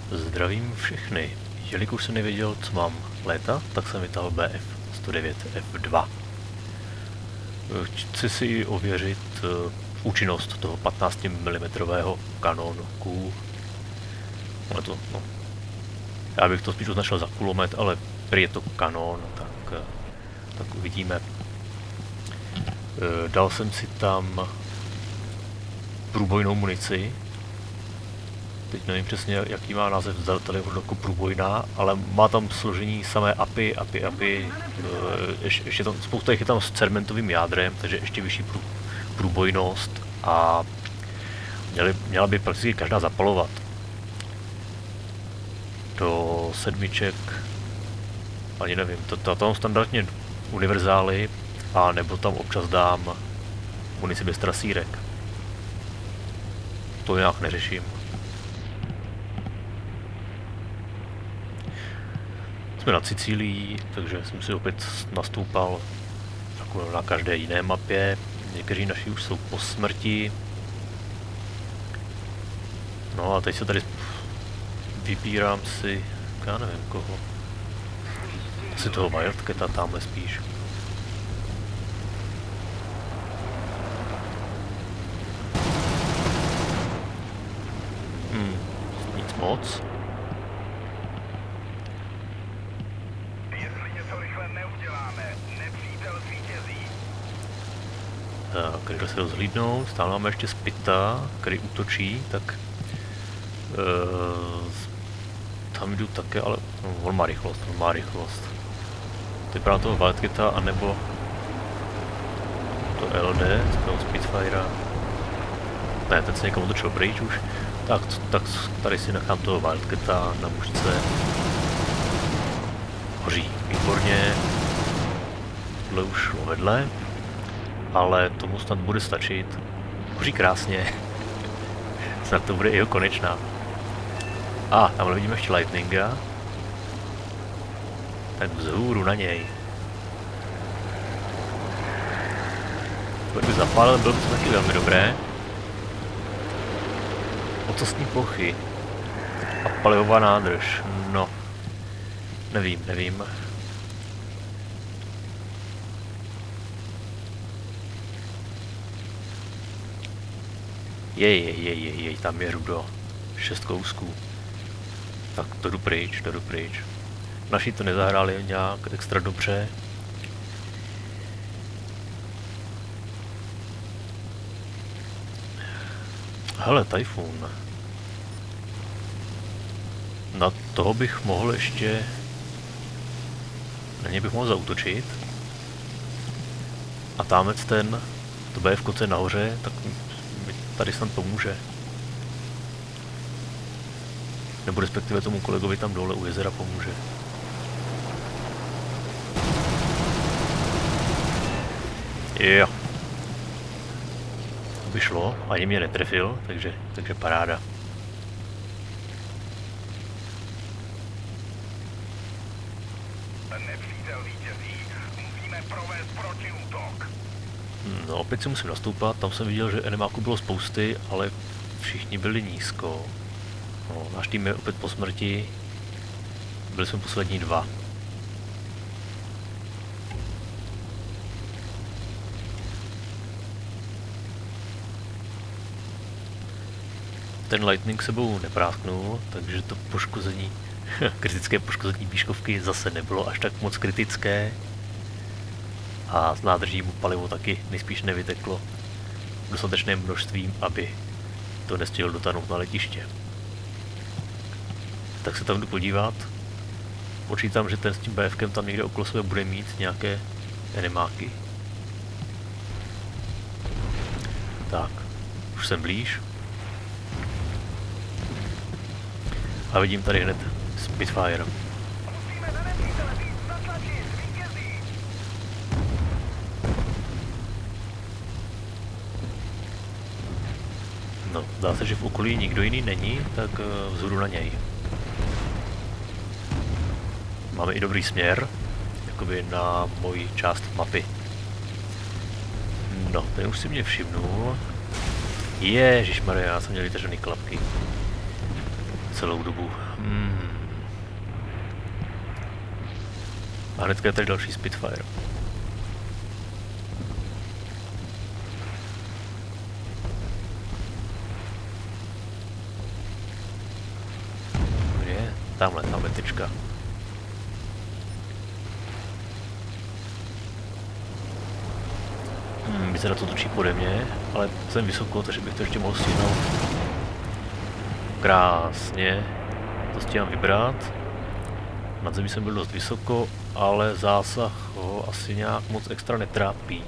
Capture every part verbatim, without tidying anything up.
Zdravím všechny. Jelikož jsem nevěděl, co mám létat, tak jsem vytáhl B F sto devět F dva. Chci si ověřit uh, účinnost toho patnáct milimetrů kanónku. Ale to, no. Já bych to spíš označil za kulomet, ale prý je to kanón, tak, tak uvidíme. Uh, dal jsem si tam průbojnou munici. Teď nevím přesně, jaký má název tady jako průbojná, ale má tam složení samé A P I, A P I, A P I, ještě, ještě tam, spousta jich je tam s cementovým jádrem, takže ještě vyšší prů, průbojnost a měli, měla by prakticky každá zapalovat. Do sedmiček, ani nevím, to, to tam standardně univerzály, a nebo tam občas dám munici bez trasírek. To nějak neřeším. Jsme na Sicílii, takže jsem si opět nastoupal jako na každé jiné mapě. Někteří naši už jsou po smrti. No a teď se tady vybírám si, já nevím koho. Asi toho Wildcata tamhle spíš. Hmm, nic moc. Tak, když se rozhlídnou, stále máme ještě Spita, který útočí, tak uh, tam jdu také, ale no, on má rychlost, on má rychlost. Teď právě toho Wildcata, anebo to L D, toho Spitfire. Ne, ten se někam otočil pryč už. Tak, tak tady si nechám toho Wildcata na mužce. Hoří, výborně. Tohle už šlo vedle. Ale tomu snad bude stačit. Hoří krásně. Snad to bude jeho konečná. A, ah, tamhle vidíme ještě Lightninga. Tak vzhůru na něj. Kdyby zapálil, bylo by to taky velmi dobré. Ocasní plochy. A palivová nádrž. No. Nevím, nevím. Jej, jej, jej, jej, jej, tam je rudo. Šest kousků. Tak to jdu pryč, to jdu pryč. Naši to nezahráli nějak extra dobře. Hele, Typhoon. Na toho bych mohl ještě... Na něj bych mohl zaútočit. A támec ten, to B F ko, co je nahoře, tak tady snad pomůže. Nebo respektive tomu kolegovi tam dole u jezera pomůže. Jo. To by šlo, ani mě netrefil, takže, takže paráda. No, opět si musím nastoupat, tam jsem viděl, že enemáků bylo spousty, ale všichni byli nízko. No, náš tým je opět po smrti, byli jsme poslední dva. Ten Lightning sebou neprásknul, takže to poškození, kritické poškození výškovky zase nebylo až tak moc kritické. A z nádrží mu palivo taky nejspíš nevyteklo dostatečným množstvím, aby to nestihl dotáhnout na letiště. Tak se tam jdu podívat. Počítám, že ten s tím B F kem tam někde okolo sebe bude mít nějaké enemáky. Tak, už jsem blíž. A vidím tady hned Spitfire. No, zdá se, že v okolí nikdo jiný není, tak vzhůru na něj. Máme i dobrý směr, jakoby na moji část mapy. No, ten už si mě všimnul. Ježišmarja, já jsem měl vytažený klapky. celou dobu. Hmm. A hnedka je tady další Spitfire. Kde je? Tamhle, tamhle tečka. Hmm, by se na to točí pode mě, ale jsem vysoko, takže bych to ještě mohl stihnout. Krásně. To stíhám vybrat. Nad zemí jsem byl dost vysoko, ale zásah ho asi nějak moc extra netrápí.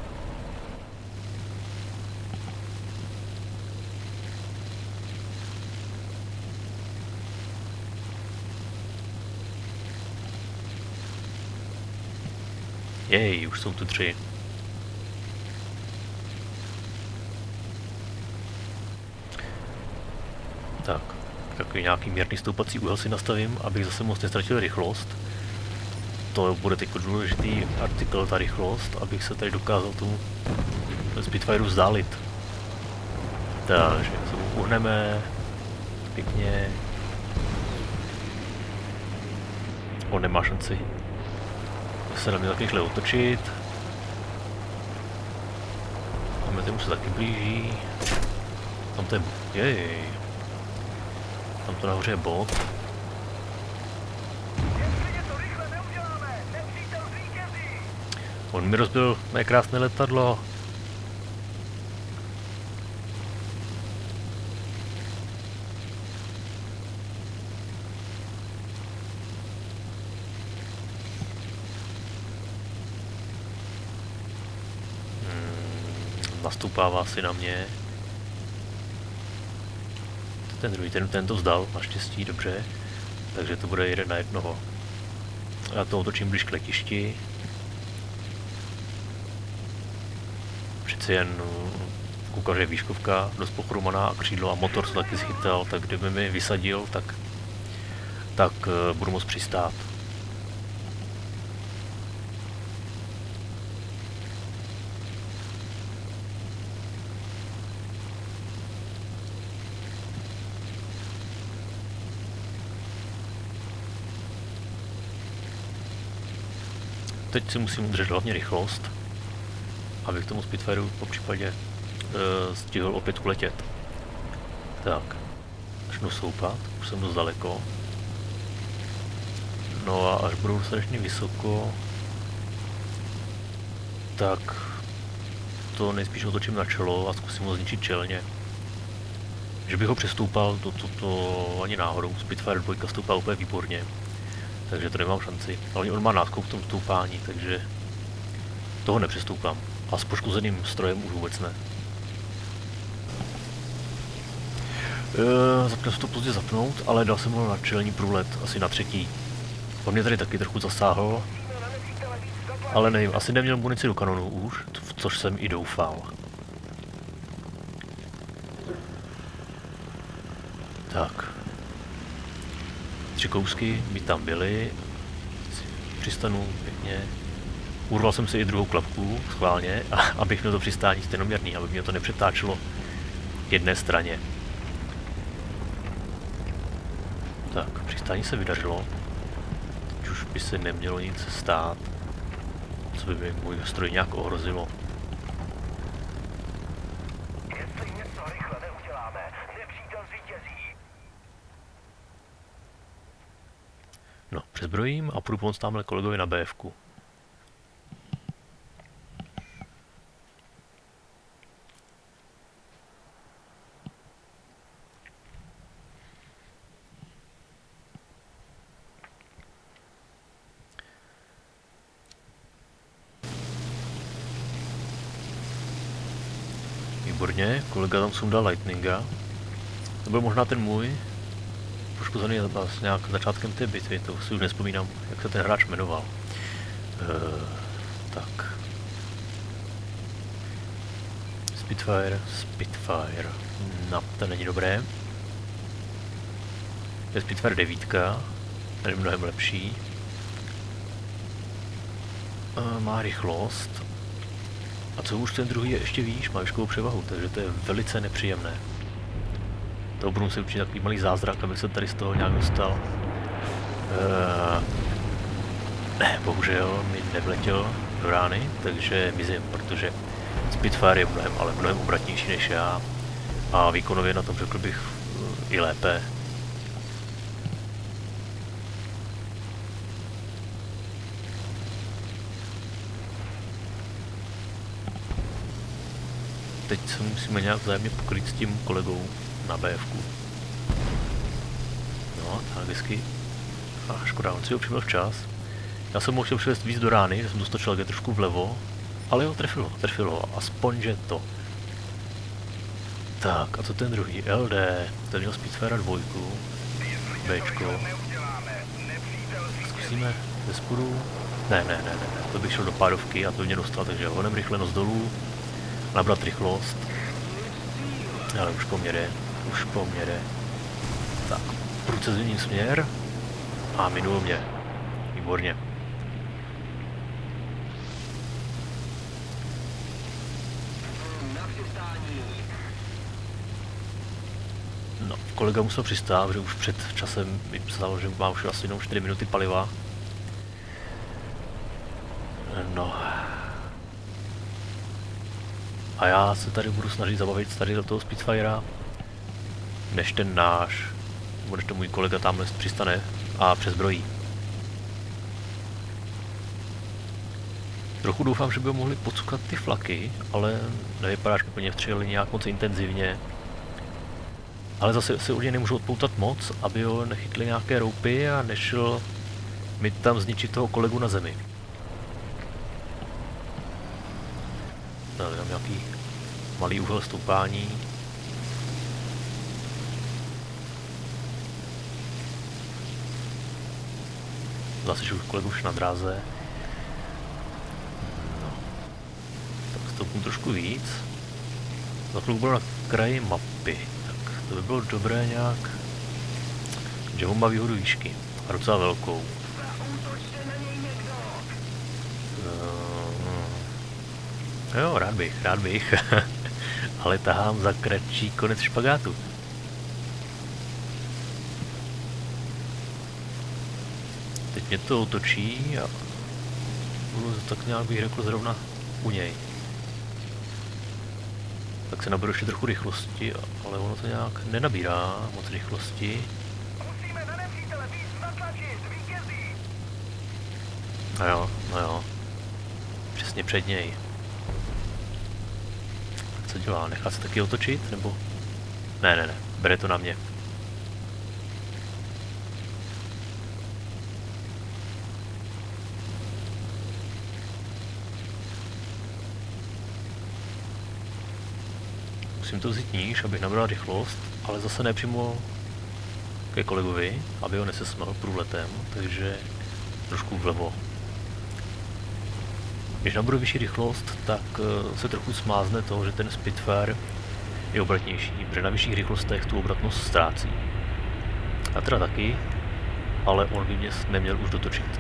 Jej, už jsou tu tři. Tak, takový nějaký mírný stoupací úhel si nastavím, abych zase moc nestratil rychlost. To bude teď důležitý artikl, ta rychlost, abych se tady dokázal tomu Spitfireu vzdálit. Takže se mu uhneme pěkně. On nemá šanci se na mě taky rychle otočit. A mezi se taky blíží. Tam to je... Jej. Tam to nahoře je bod. On mi rozbil mé krásné letadlo. Hmm, nastupává si na mě. Ten druhý, ten, ten to vzdal, naštěstí, dobře. Takže to bude jeden na jednoho. Já to otočím blíž k letišti. Přeci jen koukal, že je výškovka dost pochromaná a křídlo a motor se taky schytal, tak kdyby mi vysadil, tak, tak uh, budu moct přistát. Teď si musím udržet hlavně rychlost, abych tomu Spitfireu po případě e, stihl opět uletět. Tak, začnu stoupat, už jsem dost daleko. No a až budu dostatečně vysoko, tak to nejspíš otočím na čelo a zkusím ho zničit čelně. Že bych ho přestoupal, to, to, to ani náhodou, Spitfire dva stoupá úplně výborně. Takže to nemám šanci. Ale on má náskok v tom stoupání, takže toho nepřestoupám. A s poškozeným strojem už vůbec ne. E, zapněl jsem to pozdě zapnout, ale dal jsem ho na čelní průlet, asi na třetí. On mě tady taky trochu zasáhl. Ale nevím, asi neměl munici do kanonu už, v což jsem i doufal. Tak. Tři kousky by tam byly. Přistanu pěkně. Urval jsem si i druhou klapku, schválně, abych měl to přistání stejnoměrný, aby mě to nepřetáčelo jedné straně. Tak, přistání se vydařilo. Teď už by se nemělo nic stát, co by mi můj stroj nějak ohrozilo. Jestli něco rychle neuděláme, nepřítel zvítězí. No, přezbrojím a půjdu pomoct tamhle kolegovi na bé ef ku. Výborně, kolega tam sundal Lightninga. To byl možná ten můj poškozený s nějak začátkem té bitvy, to si už nespomínám, jak se ten hráč jmenoval. Uh, tak. Spitfire, Spitfire. No, to není dobré. Je Spitfire devět, ten je mnohem lepší. Uh, má rychlost. A co už ten druhý je ještě výš, má výškovou převahu, takže to je velice nepříjemné. To budu muset učinit takový malý zázrak, abych se tady z toho nějak dostal. Uh, ne, bohužel mi nevletěl do rány, takže mizím, protože Spitfire je mnohem, ale mnohem obratnější než já. A výkonově na tom řekl bych uh, i lépe. Teď se musíme nějak vzájemně pokryt s tím kolegou na bé ef ku. No, tak hezky. A škoda, on si ho přibyl včas. Já jsem mohl chtěl přivést víc do rány, že jsem dostačil jak trošku vlevo. Ale jo, trefil ho, trefil ho, aspoň že to. Tak, a co ten druhý? el dé, ten měl Spitfire dvojku. Bčko. Zkusíme ze spodu. Ne, ne, ne, ne, to bych šel do pádovky a to mě dostal, takže honem rychle nos dolů. Nabrat rychlost. Ale už po mně jde, už po mně jde. Tak, prudce změním směr. A minul mě. Výborně. No, kolega musel přistát, že už před časem mi psal, že má už asi jenom čtyři minuty paliva. No. A já se tady budu snažit zabavit tady do toho Spitfira, než ten náš, nebo než to můj kolega tamhle přistane a přezbrojí. Trochu doufám, že by mohli podsukat ty flaky, ale nevypadá, že by po ně vstřelili nějak moc intenzivně. Ale zase si od něj nemůžu odpoutat moc, aby ho nechytli nějaké roupy a nešel mi tam zničit toho kolegu na zemi. No, tam nějaký malý úhel stoupání. Zase už kolegu už na dráze. No. Tak stoupnu trošku víc. Za chvíli budu na kraji mapy. Tak to by bylo dobré nějak. Že on má výhodu výšky. A docela velkou. Jo, rád bych, rád bych. Ale tahám za kratší konec špagátu. Teď mě to otočí a budu tak nějak bych řekl zrovna u něj. Tak se naberu ještě trochu rychlosti, ale ono to nějak nenabírá moc rychlosti. Musíme na nepřítele víc natlačit, vítězí! No jo, no jo. Přesně před něj. Tak co dělá? Nechá se taky otočit, nebo? Ne, ne, ne, bere to na mě. Musím to vzít níž, abych nabral rychlost, ale zase ne přímo ke kolegovi, aby ho nesesmel průletem, takže trošku vlevo. Když nabudu vyšší rychlost, tak se trochu smázne to, že ten Spitfire je obratnější, protože na vyšších rychlostech tu obratnost ztrácí. A teda taky, ale on by mě neměl už dotočit.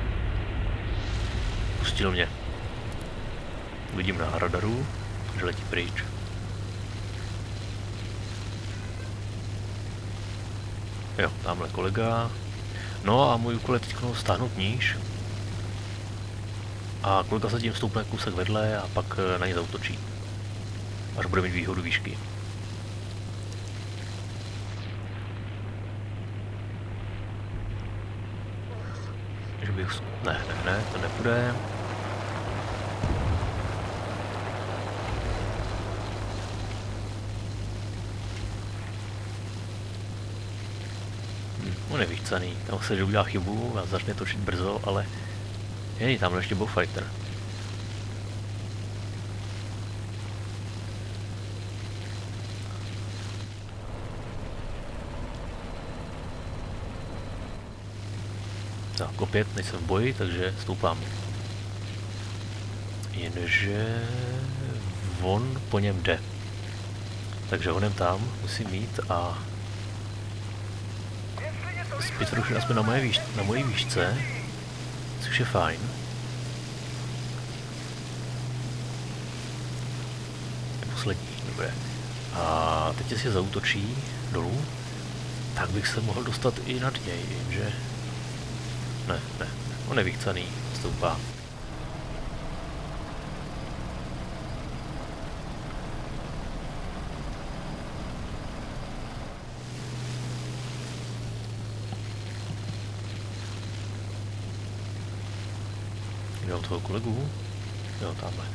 Pustil mě. Vidím na radaru, že letí pryč. Jo, tamhle kolega. No a můj úkol je teď stáhnout níž. A kolega se tím stoupne kousek vedle a pak na ně zautočí. Až bude mít výhodu výšky. Že bych... Ne, ne, ne, to nepůjde. On je vychcaný, tam se že udělá chybu a začne točit brzo, ale jej, tamhle ještě byl fighter. Tak opět nejsem v boji, takže stoupám. Jenže on po něm jde. Takže honem tam musím mít a Spitfire už je aspoň na moje, výš na moje výšce, což je fajn. Je poslední, dobré. A teď si zautočí dolů, tak bych se mohl dostat i nad něj, jenže... Ne, ne, on je vychcaný, stoupá. Jde toho kolegu? Jo, tamhle.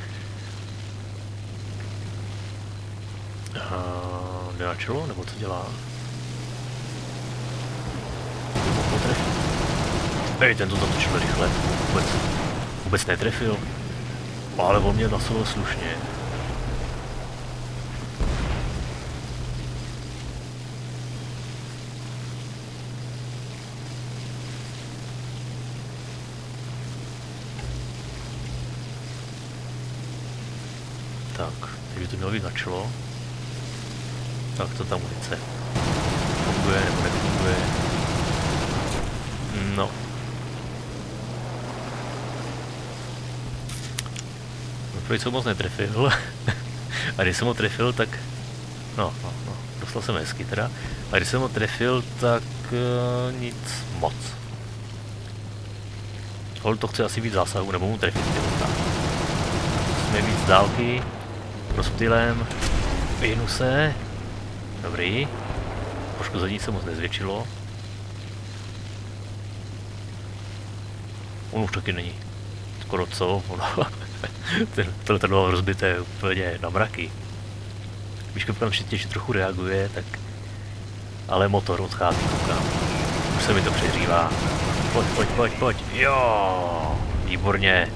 Uh, jde na čelo, nebo co dělá? Hej, ten to zatočil rychle. Vůbec, vůbec netrefil. Ale on mě nasolil slušně. Tak, teď by to mělo být na čelo. Tak to tam munice. Funguje nebo nefunguje? No. No, jsem moc netrefil. A když jsem ho trefil, tak... No, no, no, dostal jsem hezky teda. A když jsem ho trefil, tak uh, nic moc. Hol to chce asi víc zásahu, nebo mu trefit pilota. Musíme víc z dálky. Rozptylem. Vyhnu se. Dobrý. Poškození se moc nezvětšilo. On už taky není. Skoro co? To letadlo rozbité úplně na mraky. Výškovka na ještě trochu reaguje, tak... Ale motor odchází, koukám. Už se mi to přehřívá. Pojď, pojď, pojď, pojď. Jo, výborně.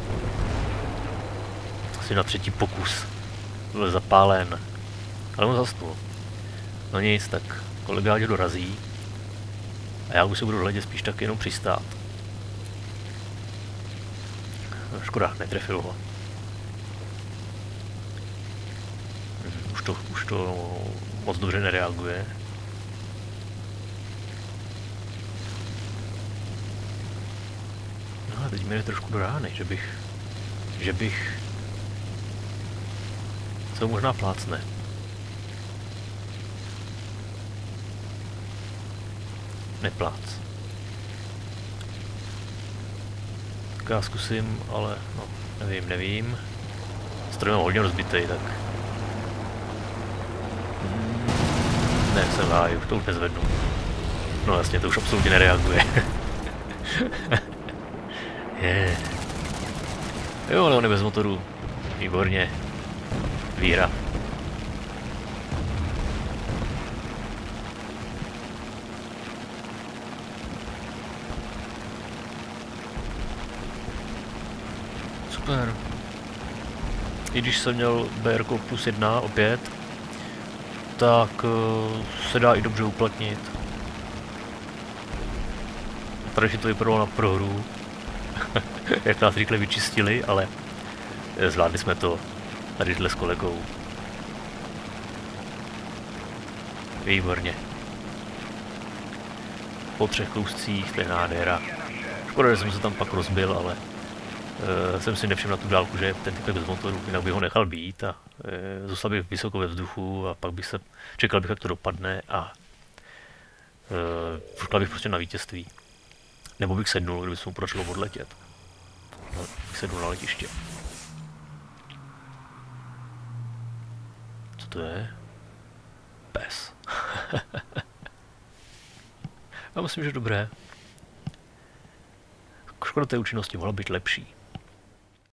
Asi na třetí pokus. Byl zapálen. Ale on zasnul. No nic, tak kolega ať ho dorazí. A já už se budu hledět spíš tak jenom přistát. Škoda, netrefil ho. Už to, už to moc dobře nereaguje. No a teď mi je trošku do rány, že bych... Že bych... Co možná plácne. Neplác. Tak já zkusím, ale no, nevím, nevím. Stroj mám hodně rozbitý, tak... Ne, jsem váju, to už nezvednu. No jasně, to už absolutně nereaguje. Je. Jo, ale on je bez motoru. Výborně. Výhra. Super. I když jsem měl B R plus jedna opět, tak uh, se dá i dobře uplatnit. Tady to vypadalo na prohru, jak nás rychle vyčistili, ale zvládli jsme to tadyhle s kolegou. Výborně. Po třech kouscích, to je nádhera. Škoda, že jsem se tam pak rozbil, ale uh, jsem si nevšiml na tu dálku, že ten typ je bez motoru, jinak bych ho nechal být a uh, zůstal bych vysoko ve vzduchu a pak bych se čekal bych, jak to dopadne a uh, bych prostě na vítězství. Nebo bych sednul, kdyby se mu podařilo odletět. No, bych sednul na letiště. Co to je? Pes. Já myslím, že dobré. Škoda té účinnosti mohla být lepší.